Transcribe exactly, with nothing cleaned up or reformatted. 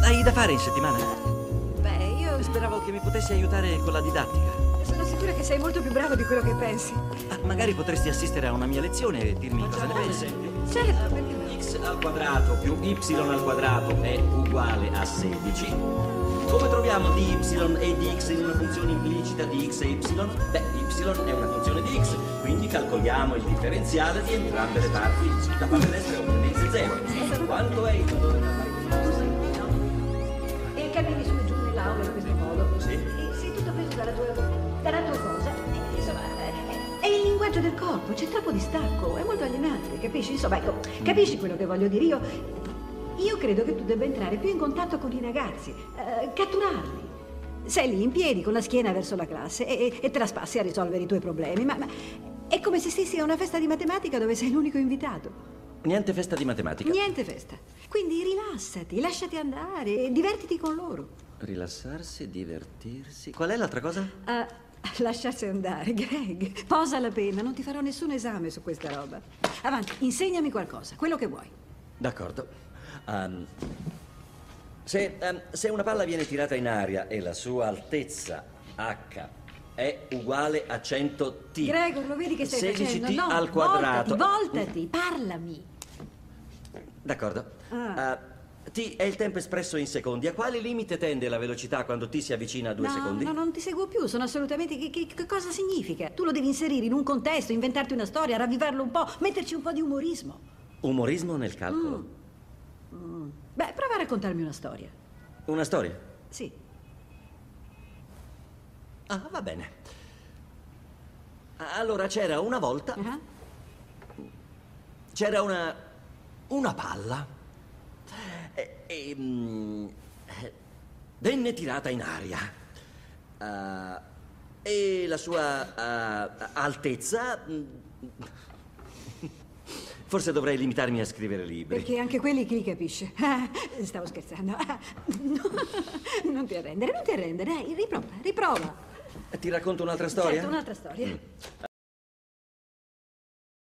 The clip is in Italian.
Hai da fare in settimana? Beh, io Speravo che mi potessi aiutare con la didattica. sono sicura che sei molto più bravo di quello che pensi. Ah, magari potresti assistere a una mia lezione e dirmi cosa ne pensi. Certo, perché no? X al quadrato più Y al quadrato è uguale a sedici. Come troviamo dy e dx in una funzione implicita di x e y? Beh, y è una funzione di x, quindi calcoliamo il differenziale di entrambe le parti. La parte destra è ovviamente zero. Quanto è il valore della parte? E cammini su e giù nell'aula in questo modo. Sì. E sei tutto preso dalla tua, dalla tua cosa. E, insomma, è, è il linguaggio del corpo, c'è troppo distacco, è molto alienante, capisci? Insomma, ecco, capisci quello che voglio dire? Io, io credo che tu debba entrare più in contatto con i ragazzi, eh, catturarli. Sei lì in piedi con la schiena verso la classe e, e te la spassi a risolvere i tuoi problemi, ma, ma è come se stessi a una festa di matematica dove sei l'unico invitato. Niente festa di matematica. Niente festa. Quindi rilassati, lasciati andare e divertiti con loro. Rilassarsi, divertirsi. Qual è l'altra cosa? Ah, lasciarsi andare, Greg. Posa la penna, non ti farò nessun esame su questa roba. Avanti, insegnami qualcosa, quello che vuoi. D'accordo. Um, se, um, se una palla viene tirata in aria e la sua altezza h è uguale a cento t. Gregor, lo vedi che stai sedici facendo? t No, al quadrato. voltati, voltati, parlami. D'accordo. Ah. Uh, t è il tempo espresso in secondi. A quale limite tende la velocità quando t si avvicina a due no, secondi? no, non ti seguo più, sono assolutamente... Che, che, che cosa significa? Tu lo devi inserire in un contesto, inventarti una storia, ravvivarlo un po', metterci un po' di umorismo. Umorismo nel calcolo. Mm. Mm. Beh, prova a raccontarmi una storia. Una storia? Sì. Ah, va bene. Allora, c'era una volta... Ah. C'era una... una palla. E... e mm, venne tirata in aria. Uh, e la sua uh, altezza... mm, Forse dovrei limitarmi a scrivere libri. Perché anche quelli chi li capisce? Ah, stavo scherzando. Ah, no, non ti arrendere, non ti arrendere. Dai, riprova, riprova. Ti racconto un'altra storia? Certo, un'altra storia. Mm.